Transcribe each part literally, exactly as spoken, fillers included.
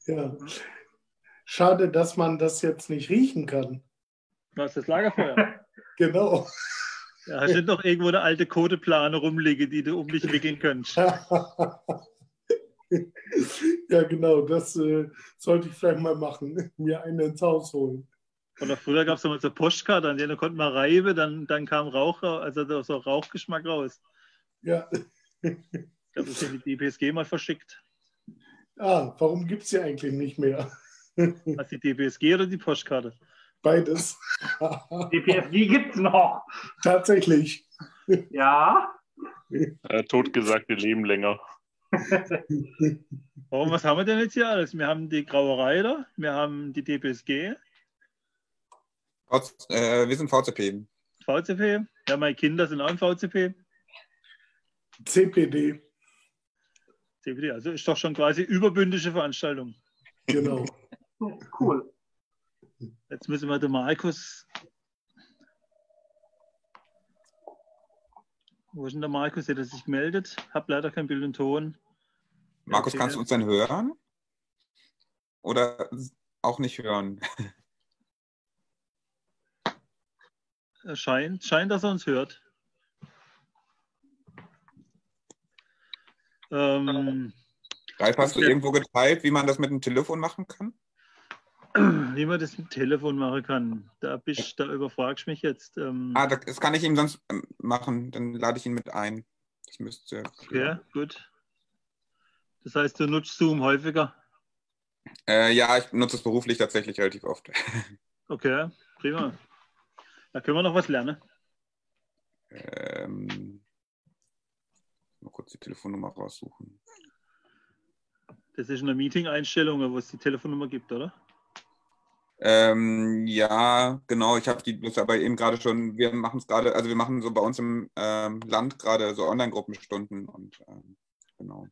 Ja. Schade, dass man das jetzt nicht riechen kann. Was ist das Lagerfeuer? Genau. Ja, hast du noch irgendwo eine alte Koteplane rumliegen, die du um dich wickeln könntest? Ja, genau, das äh, sollte ich vielleicht mal machen, mir eine ins Haus holen. Oder früher gab es mal so Postkarte, an denen konnte man reiben, dann, dann kam Rauch, also da so Rauchgeschmack raus. Ja. Ich glaube, das sind die D P S G mal verschickt. Ah, warum gibt es die eigentlich nicht mehr? Was, die D P S G oder die Postkarte? Beides. D P S G gibt es noch. Tatsächlich. Ja. Äh, totgesagte leben länger. Warum, was haben wir denn jetzt hier alles? Wir haben die Brauerei da, wir haben die D P S G. Äh, wir sind V C P. V C P. Ja, meine Kinder sind auch im V C P. C P D. C P D, also ist doch schon quasi überbündische Veranstaltung. Genau. Cool. Jetzt müssen wir den Markus. Wo ist denn der Markus, der sich meldet? Hab leider kein Bild und Ton. Markus, okay. Kannst du uns denn hören? Oder auch nicht hören? Scheint, scheint, dass er uns hört. Ähm, Ralf, hast du irgendwo geteilt, wie man das mit dem Telefon machen kann? Wie man das mit dem Telefon machen kann. Da, bist, da überfragst du mich jetzt. Ähm, ah, das kann ich ihm sonst machen. Dann lade ich ihn mit ein. Ich müsste. Okay, ja. Gut. Das heißt, du nutzt Zoom häufiger? Äh, ja, ich nutze es beruflich tatsächlich relativ oft. Okay, prima. Da können wir noch was lernen. Ähm, mal kurz die Telefonnummer raussuchen. Das ist eine Meeting-Einstellung, wo es die Telefonnummer gibt, oder? Ähm, ja, genau. Ich habe die bloß aber eben gerade schon, wir machen es gerade, also wir machen so bei uns im ähm, Land gerade so Online-Gruppenstunden und ähm, genau.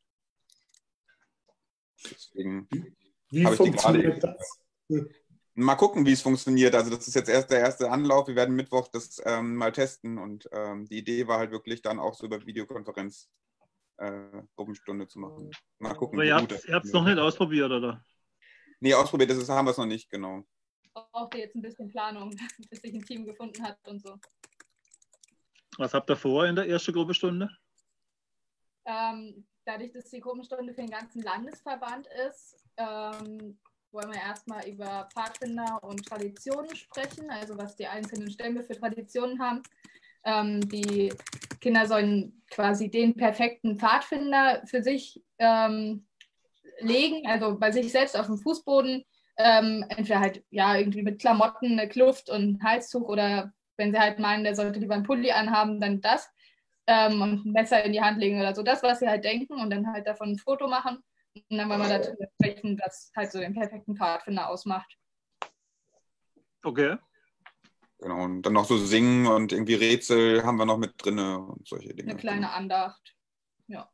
Deswegen Wie habe ich die gerade funktioniert das? Mal gucken, wie es funktioniert. Also das ist jetzt erst der erste Anlauf. Wir werden Mittwoch das ähm, mal testen und ähm, die Idee war halt wirklich dann auch so über Videokonferenz äh, Gruppenstunde zu machen. Mal gucken, Aber wie ihr gut habt es noch nicht ausprobiert, oder? Nee, ausprobiert ist es, haben wir es noch nicht, genau. Braucht ihr jetzt ein bisschen Planung, bis sich ein Team gefunden hat und so. Was habt ihr vor in der ersten Gruppenstunde? Ähm, dadurch, dass die Gruppenstunde für den ganzen Landesverband ist, ähm, wollen wir erstmal über Pfadfinder und Traditionen sprechen, also was die einzelnen Stämme für Traditionen haben. Ähm, die Kinder sollen quasi den perfekten Pfadfinder für sich ähm, legen, also bei sich selbst auf dem Fußboden, ähm, entweder halt ja irgendwie mit Klamotten, eine Kluft und ein Halstuch oder wenn sie halt meinen, der sollte lieber einen Pulli anhaben, dann das ähm, und ein Messer in die Hand legen oder so, das, was sie halt denken und dann halt davon ein Foto machen und dann wollen wir darüber sprechen, was halt so den perfekten Pfadfinder ausmacht. Okay. Genau, und dann noch so singen und irgendwie Rätsel haben wir noch mit drin und solche Dinge. Eine kleine Andacht, ja.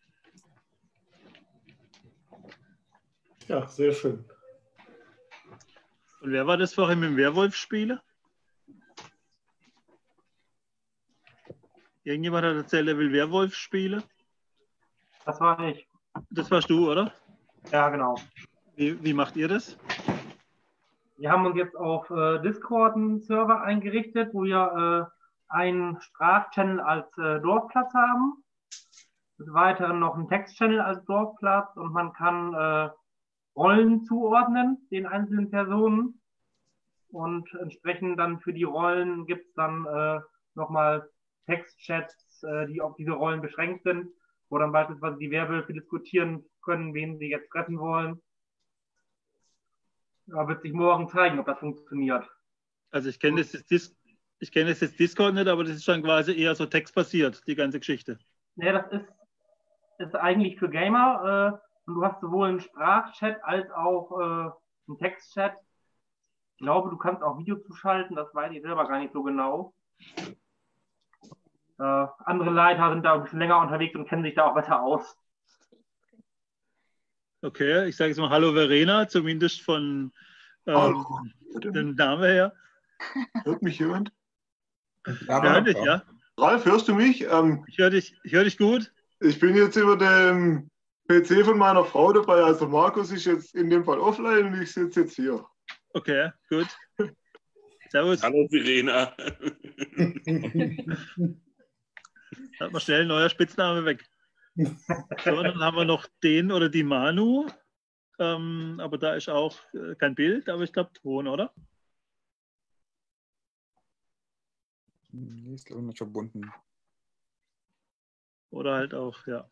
Ja, sehr schön. Und wer war das vorhin mit dem Werwolf-Spiele? Irgendjemand hat erzählt, er will Werwolf spielen? Das war ich. Das warst du, oder? Ja, genau. Wie, wie macht ihr das? Wir haben uns jetzt auf äh, Discord einen Server eingerichtet, wo wir äh, einen Sprachchannel als äh, Dorfplatz haben. Des Weiteren noch einen Textchannel als Dorfplatz und man kann äh, Rollen zuordnen, den einzelnen Personen. Und entsprechend dann für die Rollen gibt es dann äh, nochmal Textchats, äh, die auf diese Rollen beschränkt sind, wo dann beispielsweise die Werwölfe diskutieren können, wen sie jetzt treffen wollen. Ja, wird sich morgen zeigen, ob das funktioniert. Also ich kenne das, das, ich kenn das jetzt Discord nicht, aber das ist dann quasi eher so textbasiert, die ganze Geschichte. Ja, das ist, ist eigentlich für Gamer äh, und du hast sowohl einen Sprachchat als auch äh, einen Textchat. Ich glaube, du kannst auch Video zuschalten, das weiß ich selber gar nicht so genau. Äh, andere Leiter sind da ein bisschen länger unterwegs und kennen sich da auch besser aus. Okay, ich sage jetzt mal Hallo Verena, zumindest von ähm, dem Namen her. Hört mich jemand? Ja, Ja, dich, ja. Ralf, hörst du mich? Ähm, Ich höre dich, ich hör dich gut. ich bin jetzt über den P C von meiner Frau dabei. Also Markus ist jetzt in dem Fall offline und ich sitze jetzt hier. Okay, gut. Servus. Hallo Verena. Hat man schnell ein neuer Spitzname weg. So, dann haben wir noch den oder die Manu. Ähm, aber da ist auch äh, kein Bild, aber ich glaube Ton, oder? Nee, ist glaube ich nicht verbunden. Oder halt auch, ja.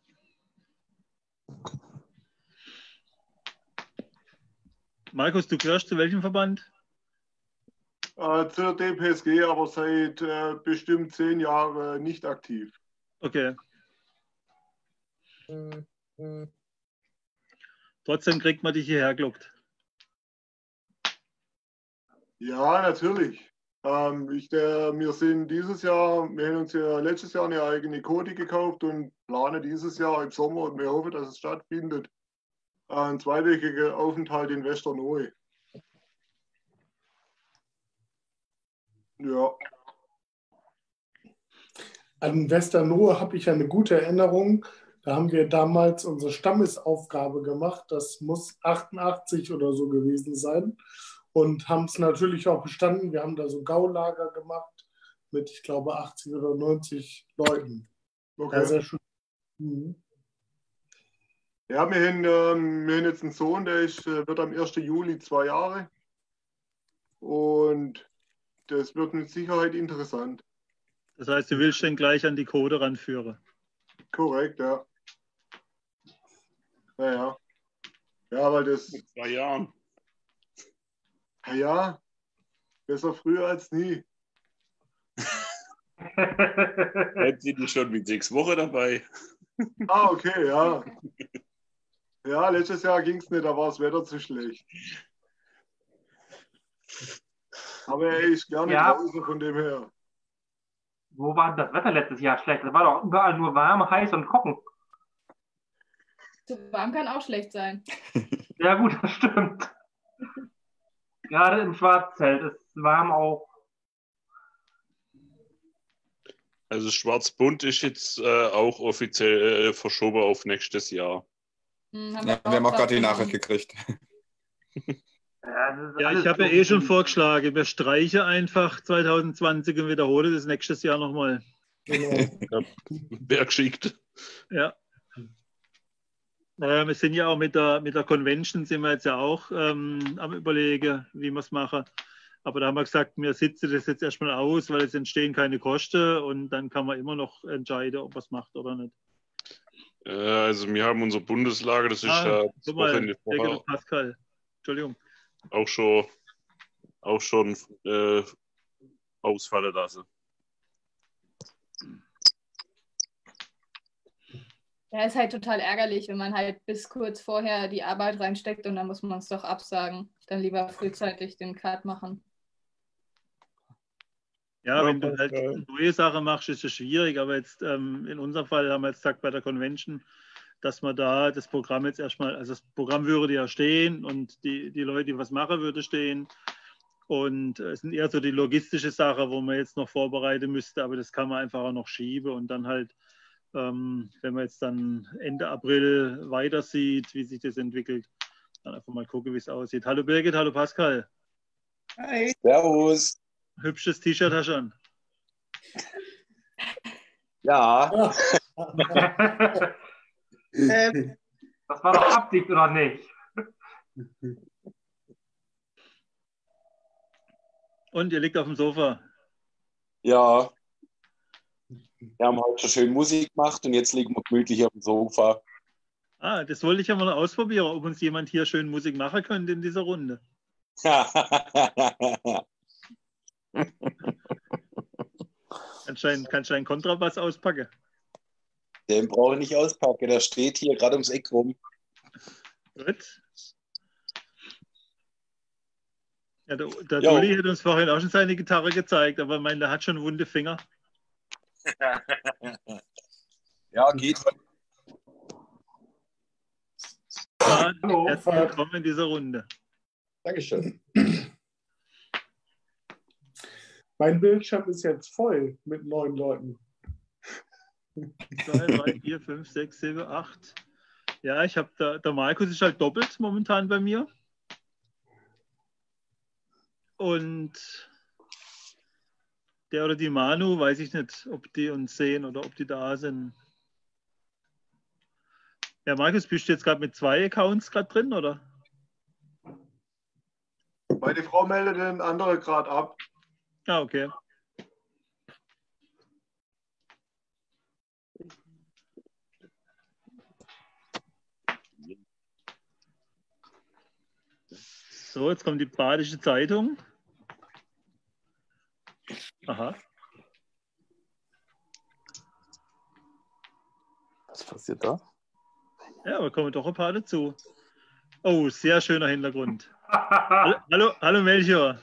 Markus, du gehörst zu welchem Verband? Äh, zur D P S G, aber seit äh, bestimmt zehn Jahren nicht aktiv. Okay. Trotzdem kriegt man dich hierher gelockt. Ja, natürlich. Ähm, ich, der, wir sind dieses Jahr, wir haben uns ja letztes Jahr eine eigene Kodi gekauft und planen dieses Jahr im Sommer und wir hoffen, dass es stattfindet. Äh, ein zweiwöchiger Aufenthalt in Westernohe. Ja. An Westernohe habe ich eine gute Erinnerung. Da haben wir damals unsere Stammesaufgabe gemacht. Das muss achtundachtzig oder so gewesen sein. Und haben es natürlich auch bestanden. Wir haben da so Gaulager gemacht mit, ich glaube, achtzig oder neunzig Leuten. Okay. Ja, sehr schön. Mhm. Ja, wir haben, ähm, wir haben jetzt einen Sohn, der ist, äh, wird am ersten Juli zwei Jahre. Und das wird mit Sicherheit interessant. Das heißt, du willst den gleich an die Code ranführen. Korrekt, ja. Naja. Ja, weil das, Vor zwei Jahren. naja, besser früher als nie. Jetzt sind die schon mit sechs Wochen dabei. Ah, okay, ja. Ja, letztes Jahr ging es nicht, da war das Wetter zu schlecht. Aber er ist gerne Ja. draußen von dem her. Wo war denn das Wetter letztes Jahr schlecht? Das war doch überall nur warm, heiß und trocken. Zu warm kann auch schlecht sein. Ja gut, das stimmt. Gerade im Schwarzzelt ist warm auch. Also Schwarz-Bunt ist jetzt äh, auch offiziell äh, verschoben auf nächstes Jahr. Hm, haben Ja, wir haben auch gerade die genommen. Nachricht gekriegt. Ja, das ist Ja, alles ich habe ja so- eh schon vorgeschlagen, wir streichen einfach zwanzig zwanzig und wiederholen das nächstes Jahr nochmal. Genau. Wer geschickt? Ja. Naja, wir sind ja auch mit der, mit der Convention sind wir jetzt ja auch ähm, am Überlegen, wie wir es machen. Aber da haben wir gesagt, wir sitzen das jetzt erstmal aus, weil es entstehen keine Kosten und dann kann man immer noch entscheiden, ob man es macht oder nicht. Äh, also wir haben unser Bundeslager, das ist Ah, ja das guck mal, Wochenende sehr geehrter vorher Pascal. Entschuldigung. auch schon, auch schon äh, ausfallen lassen. Ja, ist halt total ärgerlich, wenn man halt bis kurz vorher die Arbeit reinsteckt und dann muss man es doch absagen. Dann lieber frühzeitig den Cut machen. Ja, Ja, wenn du halt Pascal. neue Sachen machst, ist es schwierig. Aber jetzt ähm, in unserem Fall haben wir jetzt gesagt bei der Convention, dass man da das Programm jetzt erstmal, also das Programm würde ja stehen und die, die Leute, die was machen, würde stehen. Und es sind eher so die logistische Sache, wo man jetzt noch vorbereiten müsste, aber das kann man einfach auch noch schieben und dann halt, ähm, wenn man jetzt dann Ende April weiter sieht, wie sich das entwickelt, dann einfach mal gucken, wie es aussieht. Hallo Birgit, hallo Pascal. Hi. Servus. Hübsches T-Shirt hast du an. Ja. Das war doch Absicht, oder nicht? Und ihr liegt auf dem Sofa. Ja. Wir haben heute schon schön Musik gemacht und jetzt liegen wir gemütlich auf dem Sofa. Ah, das wollte ich ja mal ausprobieren, ob uns jemand hier schön Musik machen könnte in dieser Runde. Kannst du einen, kannst du einen Kontrabass auspacken? Den brauche ich nicht auspacken, der steht hier gerade ums Eck rum. Gut. Ja, der der Jo. Dulli hat uns vorhin auch schon seine Gitarre gezeigt, aber ich meine, der hat schon wunde Finger. Ja, geht. Ja, Hallo. herzlich willkommen in dieser Runde. Dankeschön. Mein Bildschirm ist jetzt voll mit neun Leuten. zwei, drei, vier, fünf, sechs, sieben, acht, Ja, ich habe, der, der Markus ist halt doppelt momentan bei mir. Und der oder die Manu, weiß ich nicht, ob die uns sehen oder ob die da sind. Ja, Markus, bist du jetzt gerade mit zwei Accounts gerade drin, oder? Meine Frau meldet den anderen gerade ab. Ah, okay. So, jetzt kommt die Badische Zeitung. Aha. Was passiert da? Ja, aber kommen doch ein paar dazu. Oh, sehr schöner Hintergrund. Hallo, hallo, hallo Melchior.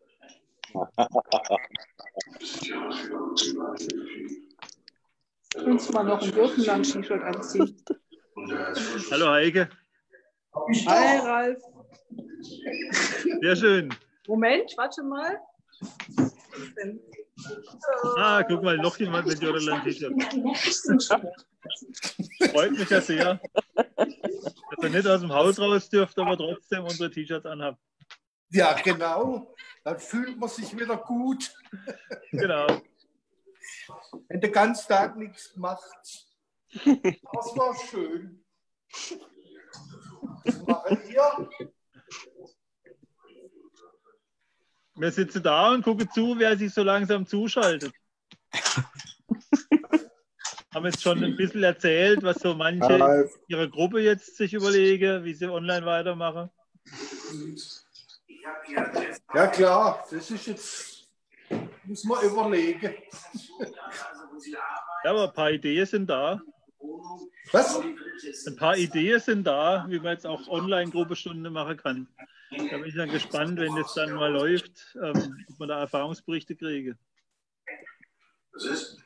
Kannst du mal noch ein Gürtenland-T-Shirt anziehen? Hallo Heike. Hi Ralf. Sehr schön. Moment, warte mal. Ah, guck mal, noch jemand mit Jordanland-T-Shirt. Freut mich ja sehr, dass er nicht aus dem Haus raus dürft, aber trotzdem unsere T-Shirts anhabt. Ja, genau. Dann fühlt man sich wieder gut. Genau. Wenn der ganze Tag nichts macht. Das war schön. Was machen wir? Wir sitzen da und gucken zu, wer sich so langsam zuschaltet. Haben jetzt schon ein bisschen erzählt, was so manche ihrer Gruppe jetzt sich überlegen, wie sie online weitermachen. Ja klar, das ist jetzt, muss man überlegen. Ja, aber ein paar Ideen sind da. Was? Ein paar Ideen sind da, wie man jetzt auch Online-Gruppenstunde machen kann. Da bin ich dann gespannt, wenn das dann mal läuft, ähm, ob man da Erfahrungsberichte kriege. Das ist,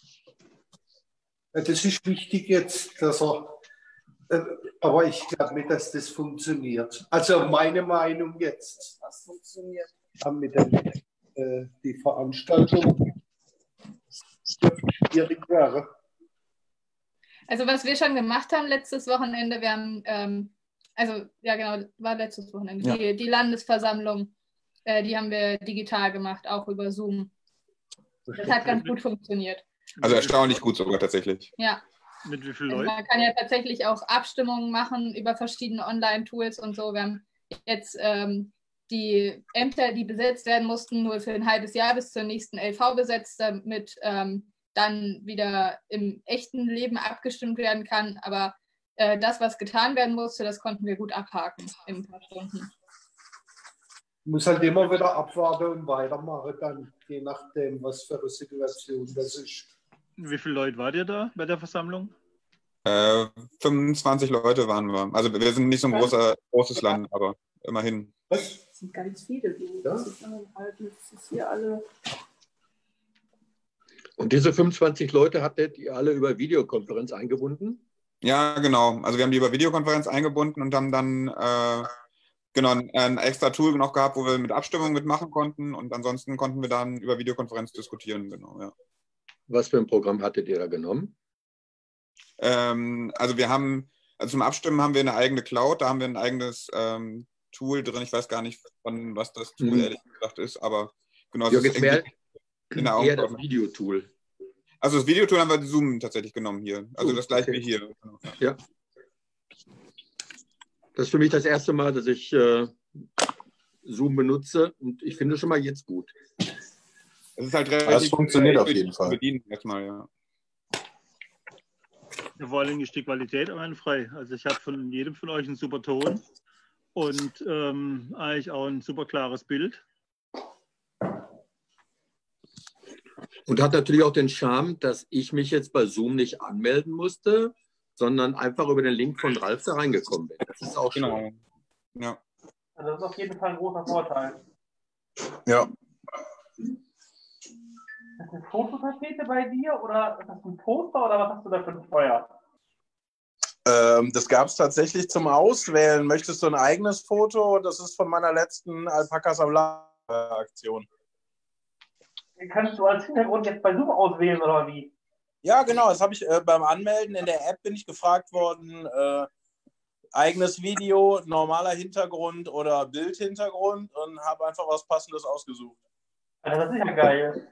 das ist wichtig jetzt, dass er, äh, aber ich glaube nicht, dass das funktioniert. Also meine Meinung jetzt. Das funktioniert. Mit der, äh, die Veranstaltung schwierig wäre. Also was wir schon gemacht haben letztes Wochenende, wir haben, ähm, also ja genau, war letztes Wochenende, Ja. die, die Landesversammlung, äh, die haben wir digital gemacht, auch über Zoom. Das hat ganz gut funktioniert. Also erstaunlich gut sogar tatsächlich. Ja. Mit wie vielen Also Leuten? man kann ja tatsächlich auch Abstimmungen machen über verschiedene Online-Tools und so. Wir haben jetzt ähm, die Ämter, die besetzt werden mussten, nur für ein halbes Jahr bis zur nächsten L V besetzt, damit ähm, dann wieder im echten Leben abgestimmt werden kann. Aber äh, das, was getan werden musste, das konnten wir gut abhaken in ein paar Stunden. Muss halt immer wieder abwarten und weitermachen, dann, je nachdem, was für eine Situation das ist. Wie viele Leute wart ihr da bei der Versammlung? Äh, fünfundzwanzig Leute waren wir. Also wir sind nicht so ein großer, großes Land, aber immerhin. Das sind ganz viele. Das ist, halt, das ist hier alle. Und diese fünfundzwanzig Leute hattet ihr alle über Videokonferenz eingebunden? Ja, genau. Also wir haben die über Videokonferenz eingebunden und haben dann äh, genau ein, ein extra Tool noch gehabt, wo wir mit Abstimmung mitmachen konnten und ansonsten konnten wir dann über Videokonferenz diskutieren. Genau, ja. Was für ein Programm hattet ihr da genommen? Ähm, also wir haben, also zum Abstimmen haben wir eine eigene Cloud, da haben wir ein eigenes ähm, Tool drin. Ich weiß gar nicht, von was das Tool Mhm. ehrlich gesagt ist, aber genau. Ja, es ist jetzt mehr, in der eher das Augen- Videotool. Also das Videotool haben wir Zoom tatsächlich genommen hier. Also Zoom, das gleiche okay. wie hier. Ja. Das ist für mich das erste Mal, dass ich äh, Zoom benutze und ich finde schon mal jetzt gut. Es ist halt Das relativ funktioniert auf schwierig jeden zu Fall. bedienen erstmal, ja. Ja, vor allem ist die Qualität einwandfrei. Also ich habe von jedem von euch einen super Ton und ähm, eigentlich auch ein super klares Bild. Und hat natürlich auch den Charme, dass ich mich jetzt bei Zoom nicht anmelden musste, sondern einfach über den Link von Ralf da reingekommen bin. Das ist auch Genau. schön. Ja. Also das ist auf jeden Fall ein großer Vorteil. Ja. Ist das eine Fototapete bei dir oder ist das ein Poster oder was hast du da für ein Feuer? Ähm, das gab es tatsächlich zum Auswählen. Möchtest du ein eigenes Foto? Das ist von meiner letzten Alpakas am Lager-Aktion. Kannst du als Hintergrund jetzt bei Zoom auswählen oder wie? Ja, genau. Das habe ich äh, beim Anmelden in der App bin ich gefragt worden, äh, eigenes Video, normaler Hintergrund oder Bildhintergrund und habe einfach was Passendes ausgesucht. Das ist ja geil.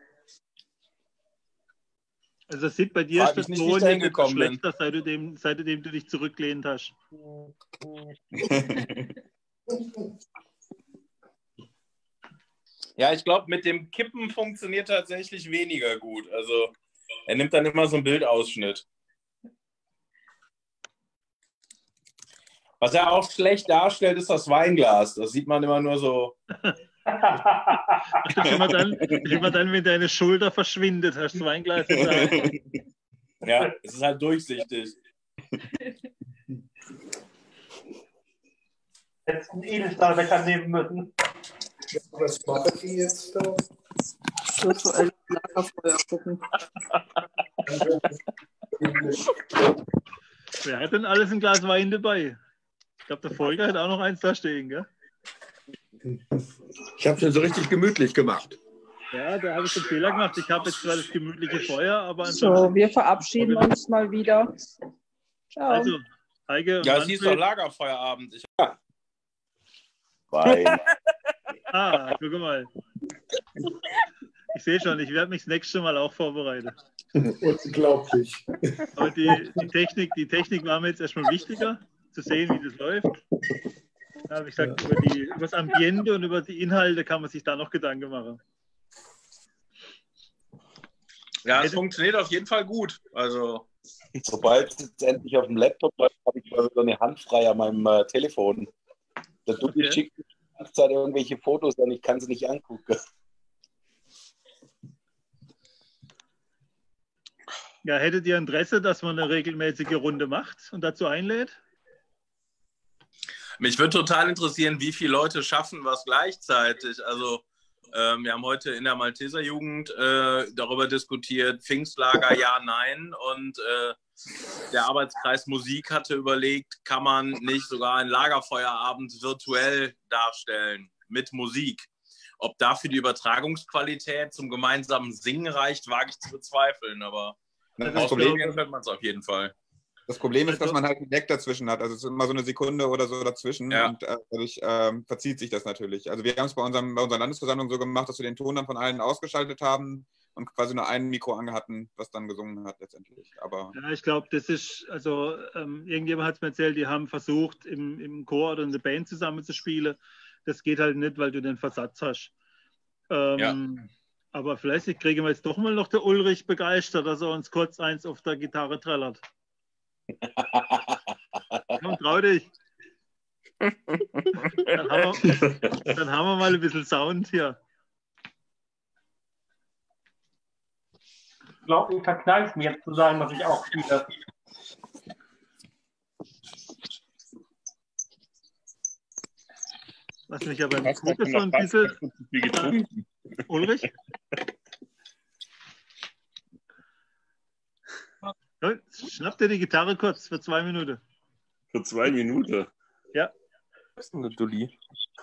Also das sieht bei dir Frag ist mich das nicht, wie ich so da nicht hingekommen bin. schlechter, seitdem, seitdem du dich zurückgelehnt hast. Ja, ich glaube, mit dem Kippen funktioniert tatsächlich weniger gut. Also er nimmt dann immer so einen Bildausschnitt. Was er auch schlecht darstellt, ist das Weinglas. Das sieht man immer nur so. Das ist immer dann, immer dann, wenn deine Schulter verschwindet, hast du das Weinglas in der Hand. Ja, es ist halt durchsichtig. Hättest einen Edelstahlbecher nehmen müssen. Was machen die jetzt da? Virtuelles Lagerfeuer gucken. Wer hat denn alles ein Glas Wein dabei? Ich glaube, der Volker hat auch noch eins da stehen, gell? Ich habe schon so richtig gemütlich gemacht. Ja, da habe ich den Fehler gemacht. Ich habe jetzt zwar das gemütliche Feuer, aber So, wir verabschieden uns mal wieder. Ciao. Also, Heike und Ja, es hieß doch Manfred. Lagerfeuerabend. Ich, Wein. Ah, guck mal. Ich sehe schon, ich werde mich das nächste Mal auch vorbereiten. Unglaublich. Aber die, die, Technik, die Technik war mir jetzt erstmal wichtiger, zu sehen, wie das läuft. Da habe ich gesagt, über, die, über das Ambiente und über die Inhalte kann man sich da noch Gedanken machen. ja, es funktioniert auf jeden Fall gut. Also, Sobald es jetzt endlich auf dem Laptop läuft, habe ich mal so eine Hand frei an meinem äh, Telefon. Der Dubi Okay. schickt mir die ganze Zeit irgendwelche Fotos und ich kann sie nicht angucken. Ja, hättet ihr Interesse, dass man eine regelmäßige Runde macht und dazu einlädt? mich würde total interessieren, wie viele Leute schaffen was gleichzeitig. Also ähm, wir haben heute in der Malteser Jugend äh, darüber diskutiert, Pfingstlager ja, nein. Und äh, der Arbeitskreis Musik hatte überlegt, kann man nicht sogar einen Lagerfeuerabend virtuell darstellen mit Musik. Ob dafür die Übertragungsqualität zum gemeinsamen Singen reicht, wage ich zu bezweifeln. Aber Das ausprobieren könnte man es auf jeden Fall. Das Problem ist, dass man halt einen Lag dazwischen hat. Also es ist immer so eine Sekunde oder so dazwischen Ja. und äh, dadurch ähm, verzieht sich das natürlich. Also wir haben es bei, unserem, bei unserer Landesversammlung so gemacht, dass wir den Ton dann von allen ausgeschaltet haben und quasi nur ein Mikro angehatten, was dann gesungen hat letztendlich. Aber Ja, ich glaube, das ist, also ähm, irgendjemand hat es mir erzählt, die haben versucht, im, im Chor oder in der Band zusammenzuspielen. Das geht halt nicht, weil du den Versatz hast. Ähm, Ja. Aber vielleicht kriegen wir jetzt doch mal noch der Ulrich begeistert, dass er uns kurz eins auf der Gitarre trällert. Komm, trau dich. Dann haben, wir, dann haben wir mal ein bisschen Sound hier. Ich glaube, ich verkneife mir jetzt zu sagen, dass ich auch spiele. Was mich aber im Hast du Gucken so ein noch bisschen. fast zu viel getrunken? Ulrich? Ja, schnapp dir die Gitarre kurz für zwei Minuten. Für zwei Minuten. Ja. Was ist denn der Dulli?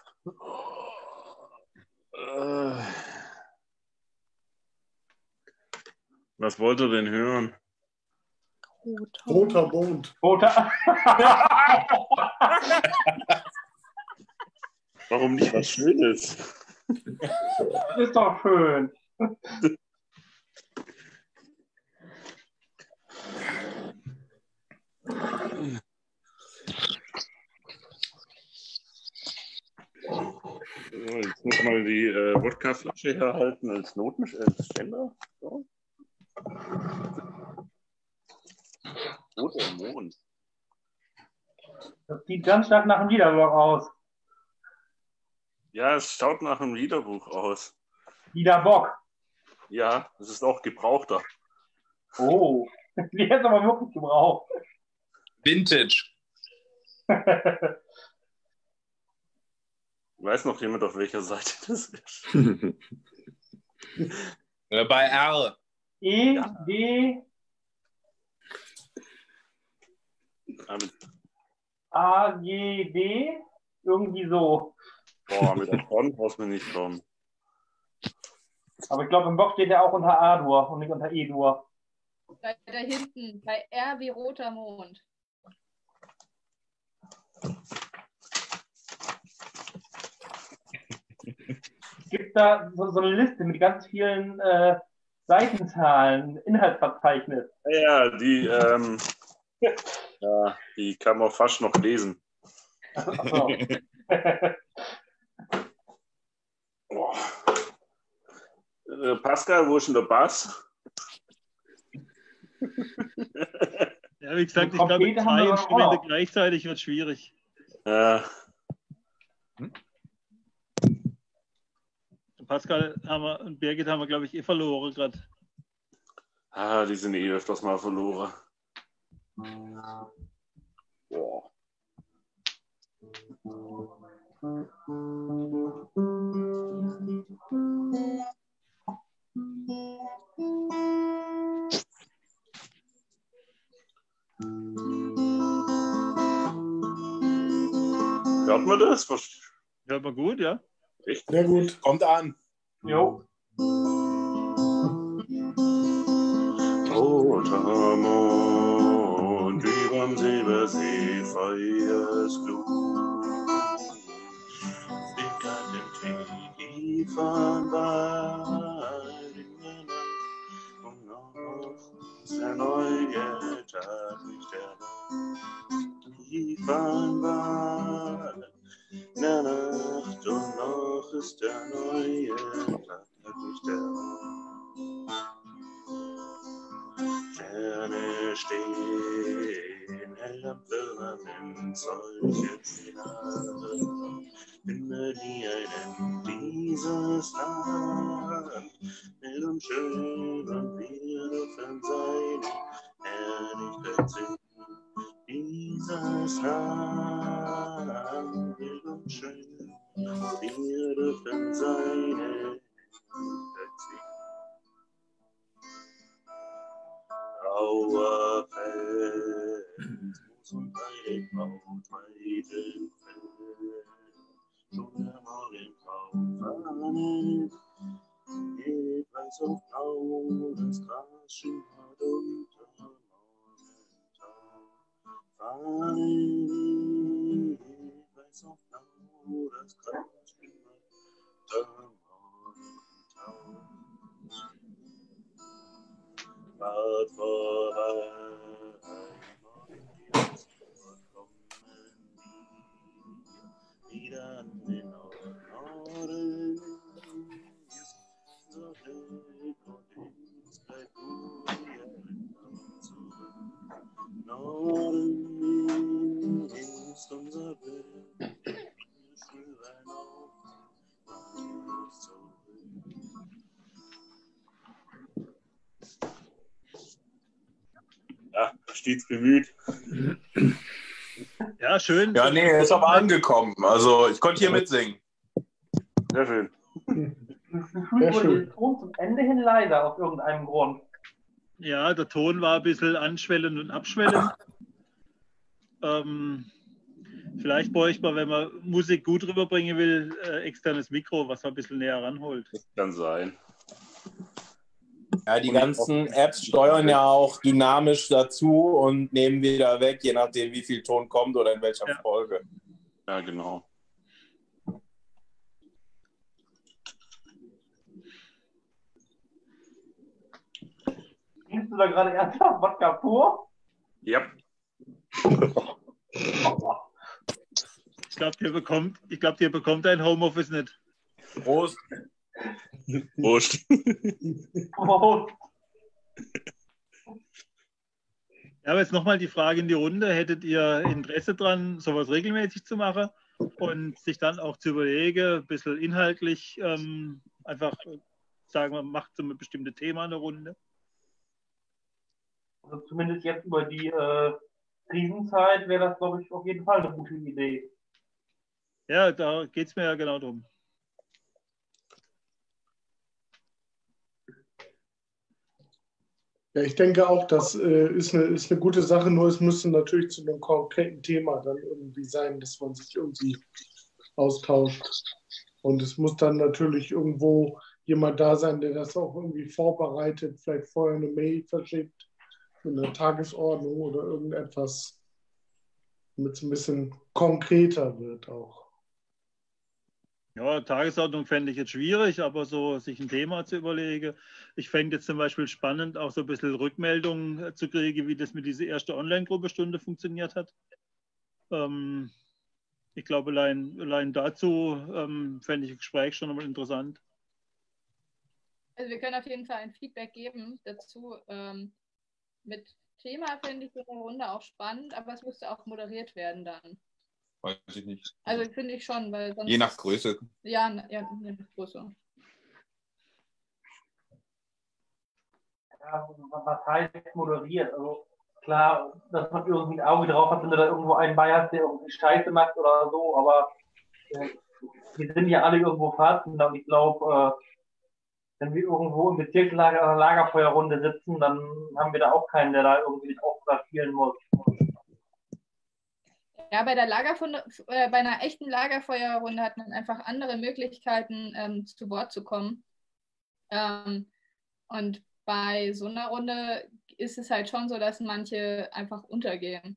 Äh, Was wollt ihr denn hören? Roter Mond. Roter. Warum nicht was Schönes? Das ist doch schön. So, jetzt muss mal die äh, Wodkaflasche herhalten als Notenständer. So. Roter Mond. Das sieht ganz stark nach einem Liederbuch aus. Ja, es schaut nach einem Liederbuch aus. Liederbock. Ja, es ist auch gebrauchter. Oh, die ist aber wirklich gebraucht. Vintage. Weiß noch jemand, auf welcher Seite das ist? Äh, Bei R. E, D, Aber, A, G, D. Irgendwie so. boah, mit der Korn brauchst du mir nicht kommen. Aber ich glaube, im Bock steht ja auch unter A-Dur und nicht unter E-Dur. Da, da hinten, bei R wie roter Mond. Es gibt da so, so eine Liste mit ganz vielen äh, Seitenzahlen, Inhaltsverzeichnis. Ja, die, ähm, ja, die kann man fast noch lesen. Ach so. Oh. Äh, Pascal, wo ist denn der Bass? Ja, wie gesagt, ich glaube, zwei Instrumente gleichzeitig wird schwierig. Ja. Pascal haben wir, und Birgit haben wir, glaube ich, eh verloren gerade. Ah, die sind eh öfters mal verloren. Boah. Hört man das? Hört man gut, ja? Echt? Sehr gut. Kommt an. Jo. Roter Mond überm Silbersee, Feuersglut. Flickert im Kiefernwald in der Nacht und noch ist der neue Tag nicht der Kiefernwald in der Nacht und noch ist der neue Tag nicht der Sterne stehen hell am Firmament, solche Szenarien finde nie einen dieses Land. Mild und schön und wir dürfen seine Herrlichkeit sehen. Dieses Land, mild und schön, wir dürfen seine Herrlichkeit sehen. Grauer Fels, und eine Braut weit entfernt, schon der Morgengrau verhangen, geht weiß auf blau, das Gras schimmert unter Morgentau. Fein, geht weiß auf blau, das Gras schimmert unter Morgentau. Fahrt vorbei, morgen wird's vorkommen, wieder an den Norden. Ist unser Weg und uns bleibt nur ihr zurück. Norden ist unser Weg, wir schwören auf, uns zurück. Ja, stets bemüht. Ja, schön. Ja, nee, er ist aber angekommen. Also ich konnte hier mitsingen. Sehr schön. Gefühlt wurde der Ton zum Ende hin leiser aus irgendeinem Grund. Ja, der Ton war ein bisschen anschwellend und abschwellend. ähm, vielleicht bräuchte man, wenn man Musik gut rüberbringen will, äh, externes Mikro, was man ein bisschen näher ranholt. Das kann sein. Ja, die ganzen Apps steuern ja auch dynamisch dazu und nehmen wieder weg, je nachdem, wie viel Ton kommt oder in welcher Ja. Folge. Ja, genau. Trinkst du da gerade ernsthaft Wodka pur? Ja. Ich glaube, ihr bekommt, ich glaube, ihr bekommt ein Homeoffice nicht. Prost. Prost. Prost. Ja, aber jetzt nochmal die Frage in die Runde. Hättet ihr Interesse dran, sowas regelmäßig zu machen und sich dann auch zu überlegen, ein bisschen inhaltlich ähm, einfach sagen, man macht so ein bestimmtes Thema eine Runde? Also zumindest jetzt über die äh, Krisenzeit wäre das, glaube ich, auf jeden Fall eine gute Idee. Ja, da geht es mir ja genau drum. Ja, ich denke auch, das äh, ist, eine, ist eine gute Sache, nur es müsste natürlich zu einem konkreten Thema dann irgendwie sein, dass man sich irgendwie austauscht. Und es muss dann natürlich irgendwo jemand da sein, der das auch irgendwie vorbereitet, vielleicht vorher eine Mail verschickt, eine Tagesordnung oder irgendetwas. damit es ein bisschen konkreter wird auch. Ja, Tagesordnung fände ich jetzt schwierig, aber so sich ein Thema zu überlegen. Ich fände jetzt zum Beispiel spannend, auch so ein bisschen Rückmeldungen zu kriegen, wie das mit dieser ersten Online-Gruppestunde funktioniert hat. Ähm, ich glaube, allein, allein dazu ähm, fände ich ein Gespräch schon mal interessant. Also wir können auf jeden Fall ein Feedback geben dazu. Ähm, mit Thema fände ich so eine Runde auch spannend, aber es müsste auch moderiert werden dann. Weiß ich nicht. Also finde ich schon, weil sonst... Je nach Größe. Ja, ja, je nach Größe. Ja, was heißt moderiert? Also klar, dass man irgendwie ein Auge drauf hat, wenn du da irgendwo einen bei hast, der irgendwie Scheiße macht oder so, aber äh, wir sind ja alle irgendwo Pfadfinder und ich glaube, äh, wenn wir irgendwo im Bezirkslager oder Lagerfeuerrunde sitzen, dann haben wir da auch keinen, der da irgendwie den Auftrag spielen muss. Ja, bei der Lagerfunde, äh, bei einer echten Lagerfeuerrunde hat man einfach andere Möglichkeiten, ähm, zu Wort zu kommen. Ähm, und bei so einer Runde ist es halt schon so, dass manche einfach untergehen.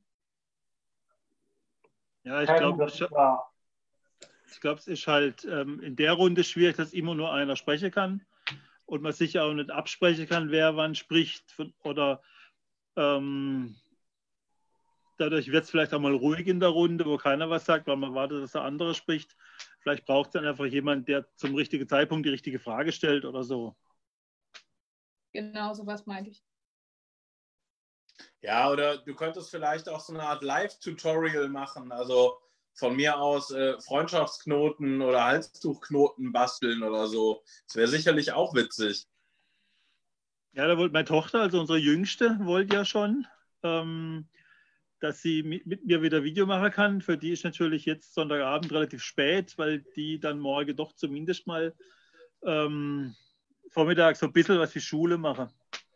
Ja, ich glaube, ich, ich glaube, es ist halt ähm, in der Runde schwierig, dass immer nur einer sprechen kann und man sich auch nicht absprechen kann, wer wann spricht oder ähm, dadurch wird es vielleicht auch mal ruhig in der Runde, wo keiner was sagt, weil man wartet, dass der andere spricht. Vielleicht braucht es dann einfach jemand, der zum richtigen Zeitpunkt die richtige Frage stellt oder so. Genau, sowas meinte ich. Ja, oder du könntest vielleicht auch so eine Art Live-Tutorial machen, also von mir aus äh, Freundschaftsknoten oder Halstuchknoten basteln oder so. Das wäre sicherlich auch witzig. Ja, da wollte meine Tochter, also unsere Jüngste, wollte ja schon, ähm, dass sie mit, mit mir wieder Video machen kann. Für die ist natürlich jetzt Sonntagabend relativ spät, weil die dann morgen doch zumindest mal ähm, Vormittag so ein bisschen was für Schule machen.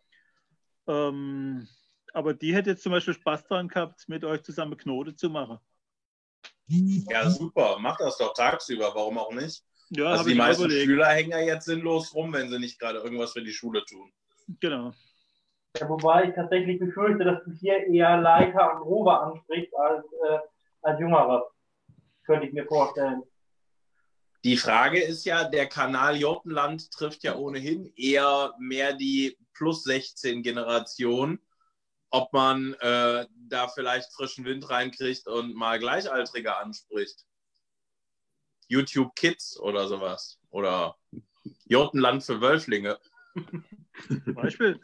Ähm, aber die hätte jetzt zum Beispiel Spaß daran gehabt, mit euch zusammen Knote zu machen. Ja, super. Mach das doch tagsüber. Warum auch nicht? Ja, also hab die ich meisten überlegt. Schüler hängen ja jetzt sinnlos rum, wenn sie nicht gerade irgendwas für die Schule tun. Genau. Ja, wobei ich tatsächlich befürchte, dass du hier eher Leiter und Rover ansprichst als, äh, als Jüngere. Könnte ich mir vorstellen. Die Frage ist ja, der Kanal Jotunland trifft ja ohnehin eher mehr die plus sechzehn Generation, ob man äh, da vielleicht frischen Wind reinkriegt und mal Gleichaltrige anspricht. YouTube Kids oder sowas. Oder Jotunland für Wölflinge. Beispiel.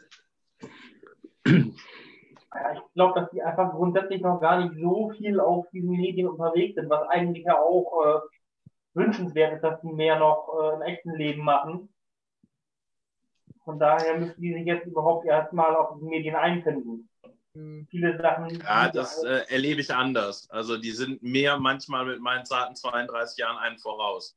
Ja, ich glaube, dass die einfach grundsätzlich noch gar nicht so viel auf diesen Medien unterwegs sind, was eigentlich ja auch äh, wünschenswert ist, dass die mehr noch äh, im echten Leben machen. Von daher müssen die sich jetzt überhaupt erstmal auf die Medien einfinden. Hm, viele Sachen. Ja, das äh, erlebe ich anders. Also die sind mir manchmal mit meinen zarten zweiunddreißig Jahren einen voraus.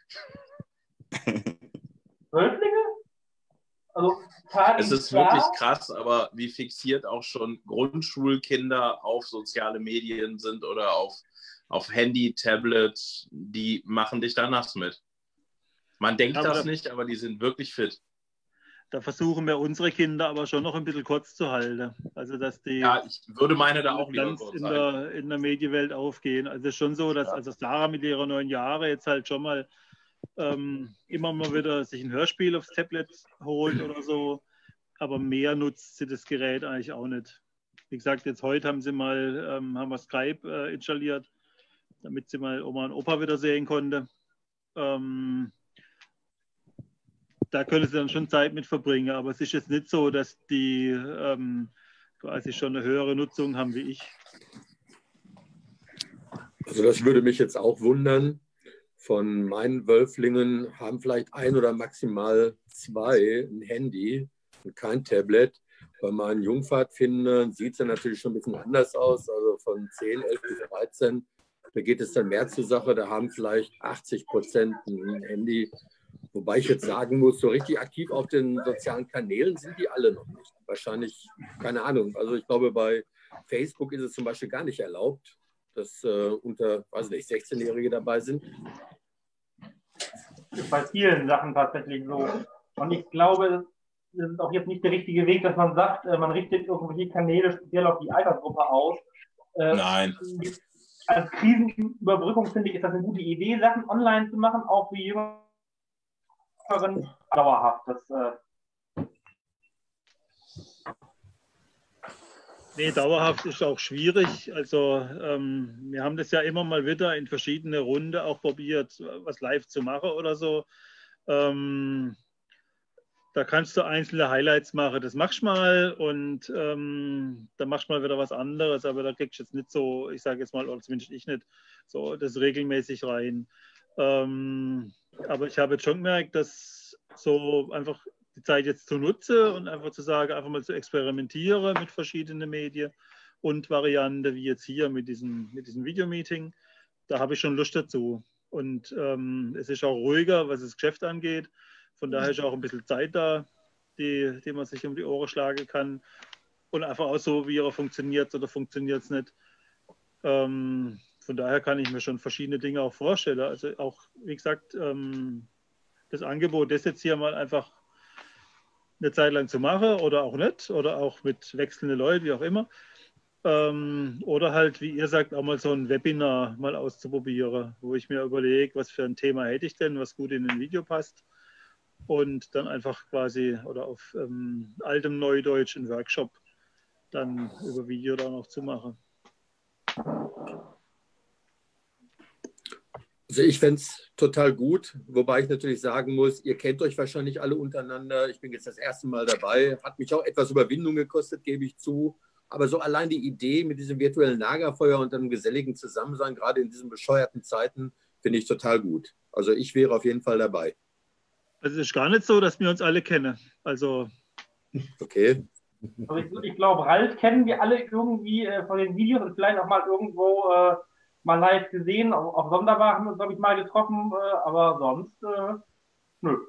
Wölflinge? Also, es ist wirklich krass, aber wie fixiert auch schon Grundschulkinder auf soziale Medien sind oder auf, auf Handy, Tablet, die machen dich da nass mit. Man denkt Ja, das da, nicht, aber die sind wirklich fit. Da versuchen wir unsere Kinder aber schon noch ein bisschen kurz zu halten. Also dass die ja, ich würde meine da auch lieber ganz kurz in der, in der Medienwelt aufgehen. Also es ist schon so, dass ja. also Sarah mit ihrer neun Jahre jetzt halt schon mal ähm, immer mal wieder sich ein Hörspiel aufs Tablet holt oder so. Aber mehr nutzt sie das Gerät eigentlich auch nicht. Wie gesagt, jetzt heute haben sie mal ähm, haben wir Skype äh, installiert, damit sie mal Oma und Opa wieder sehen konnte. Ähm, da können sie dann schon Zeit mit verbringen, aber es ist jetzt nicht so, dass die ähm, quasi schon eine höhere Nutzung haben wie ich. Also das würde mich jetzt auch wundern. Von meinen Wölflingen haben vielleicht ein oder maximal zwei ein Handy und kein Tablet. Bei meinen Jungpfadfindern sieht es ja natürlich schon ein bisschen anders aus. Also von zehn, elf bis dreizehn, da geht es dann mehr zur Sache. Da haben vielleicht achtzig Prozent ein Handy. Wobei ich jetzt sagen muss, so richtig aktiv auf den sozialen Kanälen sind die alle noch nicht. Wahrscheinlich, keine Ahnung. Also ich glaube, bei Facebook ist es zum Beispiel gar nicht erlaubt, dass äh, unter, weiß nicht, sechzehnjährige dabei sind. Das ist bei vielen Sachen tatsächlich so. Und ich glaube, das ist auch jetzt nicht der richtige Weg, dass man sagt, man richtet irgendwelche Kanäle speziell auf die Altersgruppe aus. Nein. als Krisenüberbrückung finde ich, ist das eine gute Idee, Sachen online zu machen, auch wie Jüngeren dauerhaft. Das, äh Nee, dauerhaft ist auch schwierig. Also ähm, wir haben das ja immer mal wieder in verschiedene Runden auch probiert, was live zu machen oder so. Ähm, da kannst du einzelne Highlights machen. Das machst du mal und ähm, dann machst du mal wieder was anderes. Aber da kriegst du jetzt nicht so, ich sage jetzt mal, oder zumindest ich nicht, so das regelmäßig rein. Ähm, aber ich habe jetzt schon gemerkt, dass so einfach die Zeit jetzt zu nutzen und einfach zu sagen, einfach mal zu experimentieren mit verschiedenen Medien und Varianten, wie jetzt hier mit diesem, mit diesem Videomeeting. Da habe ich schon Lust dazu. Und ähm, es ist auch ruhiger, was das Geschäft angeht. Von daher ist auch ein bisschen Zeit da, die, die man sich um die Ohren schlagen kann. Und einfach auch so, wie er funktioniert oder funktioniert es nicht. Ähm, von daher kann ich mir schon verschiedene Dinge auch vorstellen. Also auch, wie gesagt, ähm, das Angebot, das jetzt hier mal einfach eine Zeit lang zu machen oder auch nicht. Oder auch mit wechselnden Leuten, wie auch immer. Ähm, oder halt, wie ihr sagt, auch mal so ein Webinar mal auszuprobieren, wo ich mir überlege, was für ein Thema hätte ich denn, was gut in ein Video passt. Und dann einfach quasi oder auf ähm, altem Neudeutsch einen Workshop dann über Video dann noch zu machen. Also ich fände es total gut, wobei ich natürlich sagen muss, ihr kennt euch wahrscheinlich alle untereinander. Ich bin jetzt das erste Mal dabei, hat mich auch etwas Überwindung gekostet, gebe ich zu. Aber so allein die Idee mit diesem virtuellen Lagerfeuer und einem geselligen Zusammensein, gerade in diesen bescheuerten Zeiten, finde ich total gut. Also ich wäre auf jeden Fall dabei. Also es ist gar nicht so, dass wir uns alle kennen. Also okay. Also ich, ich glaube, Ralf kennen wir alle irgendwie äh, von den Videos und vielleicht auch mal irgendwo äh, mal live gesehen. Auch, auch Sonderbar haben wir uns, glaube ich, mal getroffen, äh, aber sonst äh, nö.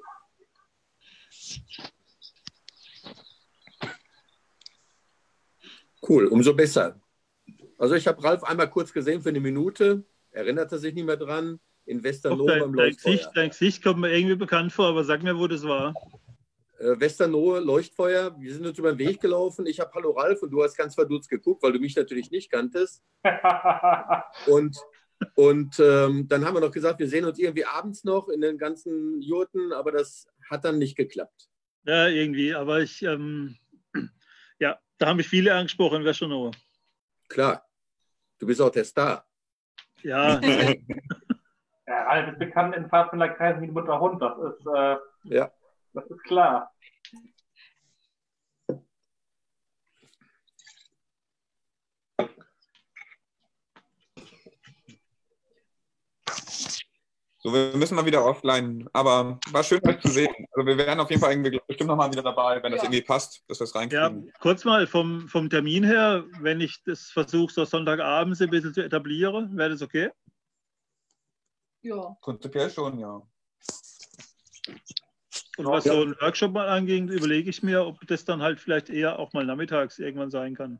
Cool, umso besser. Also ich habe Ralf einmal kurz gesehen für eine Minute, erinnerte sich nicht mehr dran, in Westernoh beim dein, Leuchtfeuer. Gesicht, dein Gesicht kommt mir irgendwie bekannt vor, aber sag mir, wo das war. Äh, Westernoh, Leuchtfeuer, wir sind uns über den Weg gelaufen. Ich habe Hallo Ralf und du hast ganz verdutzt geguckt, weil du mich natürlich nicht kanntest. und und ähm, dann haben wir noch gesagt, wir sehen uns irgendwie abends noch in den ganzen Jurten, aber das hat dann nicht geklappt. Ja, irgendwie, aber ich, ähm, ja, da haben mich viele angesprochen, wäre schon noch. Klar, du bist auch der Star. Ja. Ja, Ralf ist bekannt in Pfadfinderkreisen wie die Mutter Hund, das ist, äh, ja. das ist klar. So, wir müssen mal wieder offline, aber war schön, euch zu sehen. Also wir werden auf jeden Fall irgendwie bestimmt nochmal wieder dabei, wenn das irgendwie passt, dass wir es reinkriegen. Ja, kurz mal vom, vom Termin her, wenn ich das versuche, so Sonntagabends ein bisschen zu etablieren, wäre das okay? Ja. Prinzipiell schon, ja. Und was ja. so einen Workshop mal angeht, überlege ich mir, ob das dann halt vielleicht eher auch mal nachmittags irgendwann sein kann.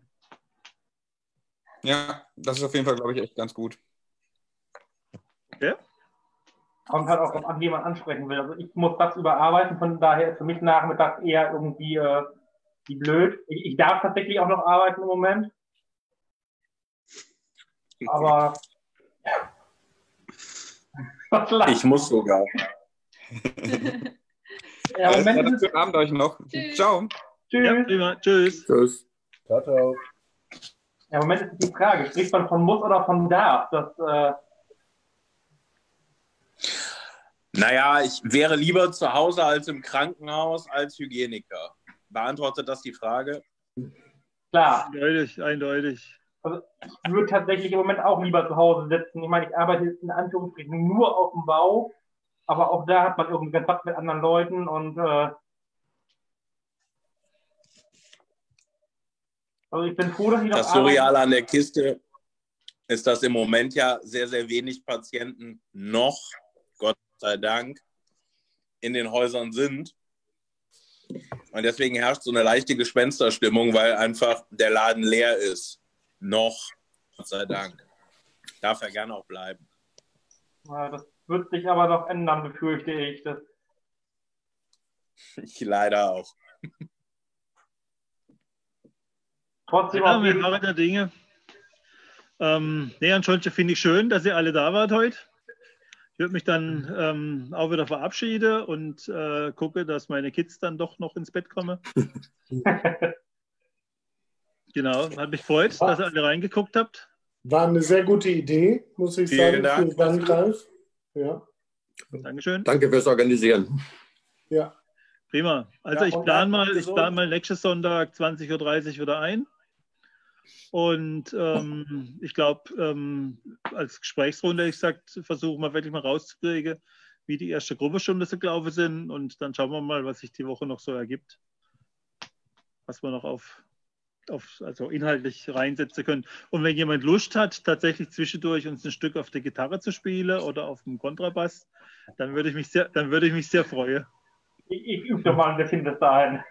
Ja, das ist auf jeden Fall, glaube ich, echt ganz gut. Ja? Kommt halt auch an, wie man ansprechen will. Also ich muss das überarbeiten, von daher ist für mich nachmittags eher irgendwie äh, wie blöd. Ich, ich darf tatsächlich auch noch arbeiten im Moment. Aber ich muss sogar. Ja, Alles Moment, klar, schönen Abend euch noch. Tschüss. Ciao. Tschüss. Ja, prima. Tschüss. Tschüss. Ciao, ciao. Ja, im Moment ist die Frage, spricht man von muss oder von darf? Das, äh Naja, ich wäre lieber zu Hause als im Krankenhaus als Hygieniker. Beantwortet das die Frage? Klar. Eindeutig, eindeutig. Also ich würde tatsächlich im Moment auch lieber zu Hause sitzen. Ich meine, ich arbeite jetzt in Anführungsstrichen nur auf dem Bau, aber auch da hat man irgendwie Kontakt mit anderen Leuten und äh also ich bin froh, dass ich noch Das Surreale an der Kiste ist, dass im Moment ja sehr, sehr wenig Patienten noch, Gott sei Dank, in den Häusern sind. Und deswegen herrscht so eine leichte Gespensterstimmung, weil einfach der Laden leer ist. Noch, Gott sei Dank. Darf er gerne auch bleiben. Ja, das wird sich aber noch ändern, befürchte ich. Das ich leider auch. Trotzdem ja, auch wir haben der Dinge. Ähm, nee, ansonsten finde ich schön, dass ihr alle da wart heute. Ich würde mich dann ähm, auch wieder verabschieden und äh, gucke, dass meine Kids dann doch noch ins Bett kommen. Genau, hat mich gefreut, dass ihr alle reingeguckt habt. War eine sehr gute Idee, muss ich Vielen sagen. Dank. Vielen Dank, Ralf. Ja. Dankeschön. Danke fürs Organisieren. Ja. Prima. Also Ja, ich und plane mal, bleibt ich plan mal nächsten Sonntag zwanzig Uhr dreißig wieder ein. Und ähm, ich glaube, ähm, als Gesprächsrunde, ich gesagt, versuchen wir wirklich mal rauszukriegen, wie die erste Gruppenstunde so gelaufen sind. Und dann schauen wir mal, was sich die Woche noch so ergibt. Was wir noch auf, auf also inhaltlich reinsetzen können. Und wenn jemand Lust hat, tatsächlich zwischendurch uns ein Stück auf der Gitarre zu spielen oder auf dem Kontrabass, dann würde ich mich sehr, dann würde ich mich sehr freuen. Ich, ich übe doch mal ein bisschen bis dahin.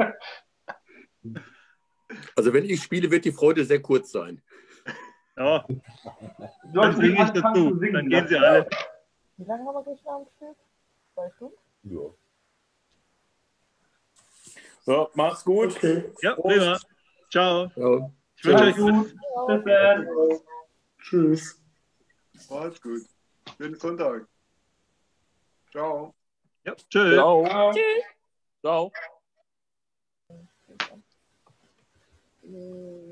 Also wenn ich spiele, wird die Freude sehr kurz sein. Ja, Du dann sollst singe nicht ich anfangen dazu. zu singen. Dann gehen sie alle. Wie lange haben wir geschlafen? Zwei Stunden? Ja. So, macht's gut. Okay. Ja, prima. Ciao. Ja. Ich wünsche Mach's euch gut. gut. Bis dann. Tschüss. Macht's gut. Schönen Sonntag. Ciao. Ja, tschüss. Ciao. Tschüss. Ciao. Äh,